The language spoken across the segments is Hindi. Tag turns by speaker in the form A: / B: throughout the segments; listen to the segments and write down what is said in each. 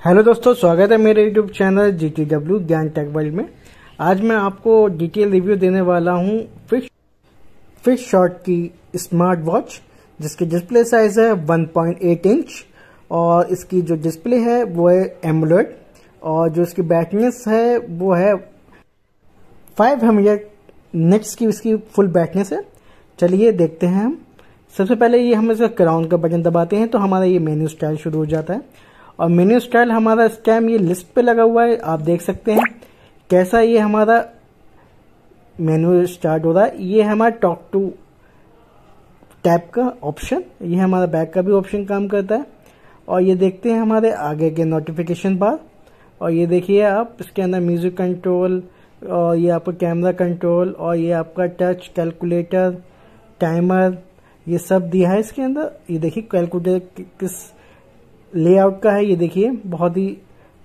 A: हेलो दोस्तों, स्वागत है मेरे यूट्यूब चैनल GTW ज्ञान टेक वर्ल्ड में। आज मैं आपको डिटेल रिव्यू देने वाला हूं फिक्स शॉट की स्मार्ट वॉच, जिसकी डिस्प्ले साइज है 1.8 इंच और इसकी जो डिस्प्ले है वो है एमोलेड और जो इसकी ब्राइटनेस है वो है 500 निट्स की इसकी फुल ब्राइटनेस है। चलिए देखते हैं हम। सबसे पहले ये हम इसका क्राउन का बटन दबाते हैं तो हमारा ये मेन्यू स्टाइल शुरू हो जाता है और मेन्यू स्टाइल हमारा इस टाइम ये लिस्ट पे लगा हुआ है। आप देख सकते हैं कैसा ये हमारा मेन्यू स्टार्ट हो रहा है। ये हमारा टॉक टू टैब का ऑप्शन, ये हमारा बैक का भी ऑप्शन काम करता है। और ये देखते हैं हमारे आगे के नोटिफिकेशन बार और ये देखिए आप इसके अंदर म्यूजिक कंट्रोल और ये आपका कैमरा कंट्रोल और ये आपका टच कैलकुलेटर टाइमर ये सब दिया है इसके अंदर। ये देखिए कैलकुलेटर किस लेआउट का है, ये देखिए बहुत ही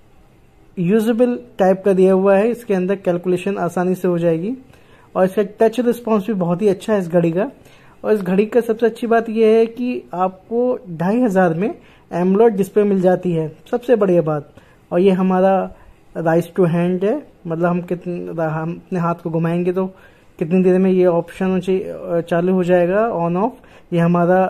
A: यूजेबल टाइप का दिया हुआ है। इसके अंदर कैलकुलेशन आसानी से हो जाएगी और इसका टच रिस्पॉन्स भी बहुत ही अच्छा है इस घड़ी का। और इस घड़ी का सबसे अच्छी बात यह है कि आपको 2500 में एमोलेड डिस्प्ले मिल जाती है, सबसे बढ़िया बात। और ये हमारा राइज टू हैंड है, मतलब हम अपने हाथ को घुमाएंगे तो कितनी देर में ये ऑप्शन चालू हो जाएगा ऑन ऑफ। ये हमारा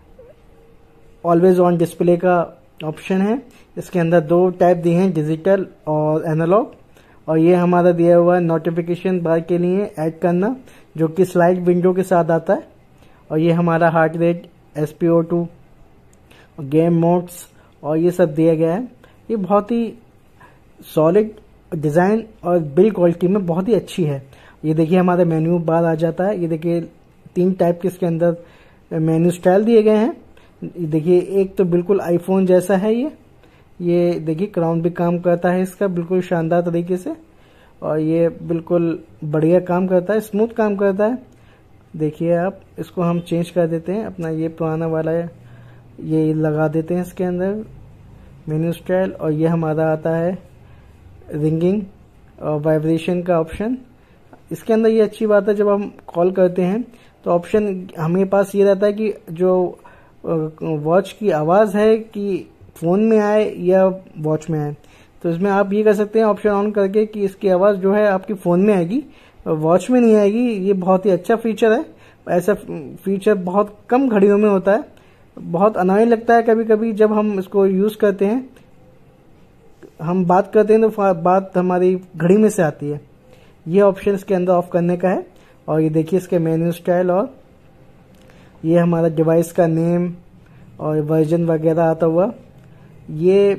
A: ऑलवेज ऑन डिस्प्ले का ऑप्शन है। इसके अंदर दो टाइप दिए हैं, डिजिटल और एनालॉग। और ये हमारा दिया हुआ है नोटिफिकेशन बार के लिए ऐड करना, जो कि स्लाइड विंडो के साथ आता है। और ये हमारा heart rate, SpO2, game modes और ये सब दिया गया है। ये बहुत ही सॉलिड डिजाइन और बिल्ड क्वालिटी में बहुत ही अच्छी है। ये देखिए हमारा मेन्यू बार आ जाता है। ये देखिए 3 टाइप के इसके अंदर मेन्यू स्टाइल दिए गए हैं। देखिए एक तो बिल्कुल आईफोन जैसा है ये देखिए क्राउन भी काम करता है इसका बिल्कुल शानदार तरीके से और ये बिल्कुल बढ़िया काम करता है, स्मूथ काम करता है। देखिए आप इसको हम चेंज कर देते हैं, अपना ये पुराना वाला है ये लगा देते हैं इसके अंदर मेन्यू स्टाइल। और ये हमारा आता है रिंगिंग और वाइब्रेशन का ऑप्शन। इसके अंदर ये अच्छी बात है, जब हम कॉल करते हैं तो ऑप्शन हमारे पास ये रहता है कि जो वॉच की आवाज है कि फोन में आए या वॉच में आए। तो इसमें आप ये कर सकते हैं ऑप्शन ऑन करके कि इसकी आवाज जो है आपकी फोन में आएगी, वॉच में नहीं आएगी। ये बहुत ही अच्छा फीचर है। ऐसा फीचर बहुत कम घड़ियों में होता है, बहुत अनोइंग लगता है कभी कभी जब हम इसको यूज करते हैं। हम बात करते हैं तो बात हमारी घड़ी में से आती है। ये ऑप्शन इसके अंदर ऑफ करने का है। और ये देखिए इसके मेन्यू स्टाइल और ये हमारा डिवाइस का नेम और वर्जन वगैरह आता हुआ। ये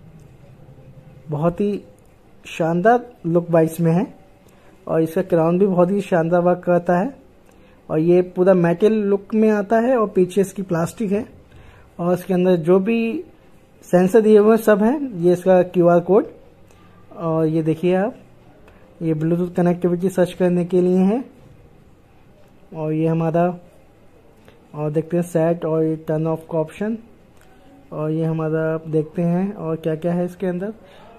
A: बहुत ही शानदार लुक वाइज में है और इसका क्राउन भी बहुत ही शानदार वर्क करता है। और ये पूरा मेटल लुक में आता है और पीछे इसकी प्लास्टिक है। और इसके अंदर जो भी सेंसर दिए हुए सब है। ये इसका QR कोड और ये देखिए आप, ये ब्लूटूथ कनेक्टिविटी सर्च करने के लिए है। और ये हमारा और देखते हैं सेट और ये टर्न ऑफ का ऑप्शन। और ये हमारा आप देखते हैं और क्या क्या है इसके अंदर।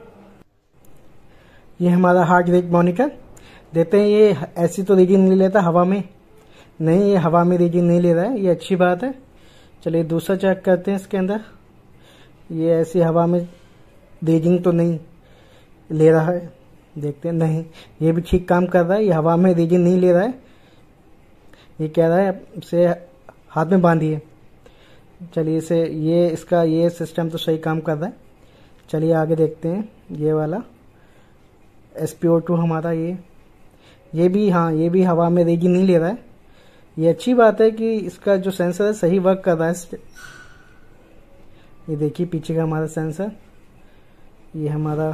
A: ये हमारा हार्ट रेट मॉनिटर देते हैं। ये ऐसी तो रीडिंग नहीं लेता हवा में, नहीं ये हवा में रीडिंग नहीं ले रहा है, ये अच्छी बात है। चलिए दूसरा चेक करते हैं इसके अंदर। ये ऐसी हवा में रीडिंग तो नहीं ले रहा है, देखते हैं। नहीं, ये भी ठीक काम कर रहा है, ये हवा में रीडिंग नहीं ले रहा है। ये कह रहा है इसे हाथ में बांधिए। चलिए इसे ये सिस्टम तो सही काम कर रहा है। चलिए आगे देखते हैं। ये वाला SpO2 हमारा ये भी हवा में रीडिंग नहीं ले रहा है। ये अच्छी बात है कि इसका जो सेंसर है सही वर्क कर रहा है। ये देखिए पीछे का हमारा सेंसर, ये हमारा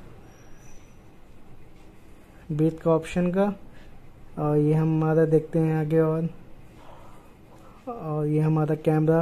A: ब्रीथ का ऑप्शन का। और ये हमारा देखते हैं आगे और ये हमारा कैमरा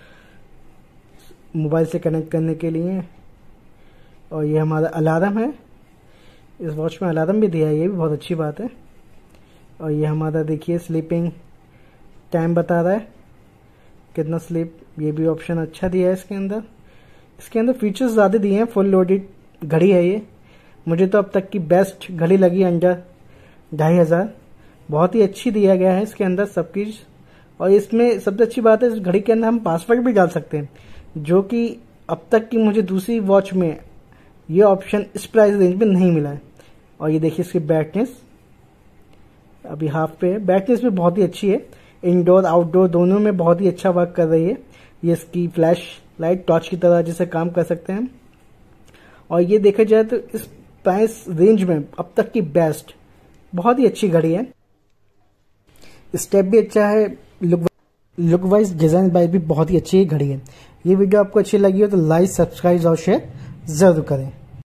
A: मोबाइल से कनेक्ट करने के लिए। और ये हमारा अलार्म है, इस वॉच में अलार्म भी दिया है, ये भी बहुत अच्छी बात है। और ये हमारा देखिए स्लीपिंग टाइम बता रहा है कितना स्लीप, ये भी ऑप्शन अच्छा दिया है इसके अंदर। इसके अंदर फीचर्स ज़्यादा दिए हैं, फुल लोडेड घड़ी है ये। मुझे तो अब तक की बेस्ट घड़ी लगी अंडर 2500। बहुत ही अच्छी दिया गया है इसके अंदर सब चीज़। और इसमें सबसे अच्छी बात है इस घड़ी के अंदर हम पासवर्ड भी डाल सकते हैं, जो कि अब तक की मुझे दूसरी वॉच में ये ऑप्शन इस प्राइस रेंज में नहीं मिला है। और ये देखिए इसकी ब्राइटनेस अभी हाफ पे है। ब्राइटनेस भी बहुत ही अच्छी है, इंडोर आउटडोर दोनों में बहुत ही अच्छा वर्क कर रही है। ये इसकी फ्लैश लाइट टॉर्च की तरह जैसे काम कर सकते हैं। और ये देखा जाए तो इस प्राइस रेंज में अब तक की बेस्ट, बहुत ही अच्छी घड़ी है। स्टेप भी अच्छा है, लुक वाइज डिजाइन वाइज भी बहुत ही अच्छी घड़ी है। ये वीडियो आपको अच्छी लगी हो तो लाइक, सब्सक्राइब और शेयर जरूर करें।